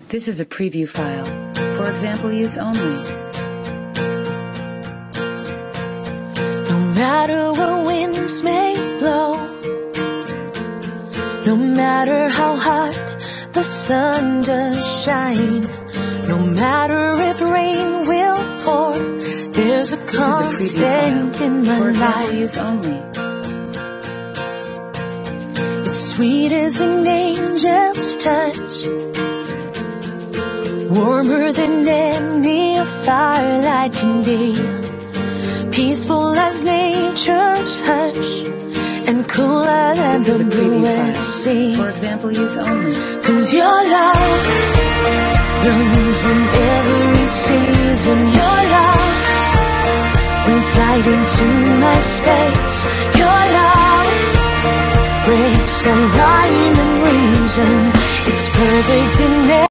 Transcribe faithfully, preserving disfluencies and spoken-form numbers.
This is a preview file. For example use only. No matter what winds may blow, no matter how hot the sun does shine, no matter if rain will pour, there's a constant in my life. Use only. It's sweet as an angel's touch, warmer than any firelight can be, peaceful as nature's hush, and cooler than the bluest sea. For example use only. Cause your love blooms in every season. Your love breathes light into my space. Your love breaks a rhyme and reason. It's perfect in